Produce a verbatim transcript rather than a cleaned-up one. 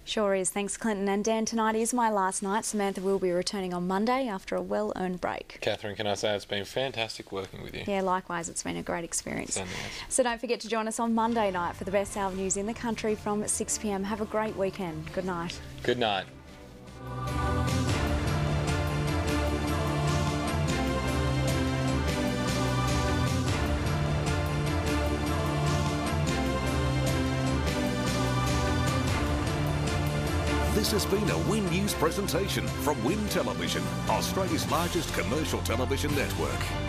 Sure is. Thanks, Clinton. And Dan, tonight is my last night. Samantha will be returning on Monday after a well-earned break. Kathryn, can I say it's been fantastic working with you? Yeah, likewise. It's been a great experience. So, nice. So don't forget to join us on Monday night for the best hour of news in the country from six p m. Have a great weekend. Good night. Good night. This has been a Win News presentation from Win Television, Australia's largest commercial television network.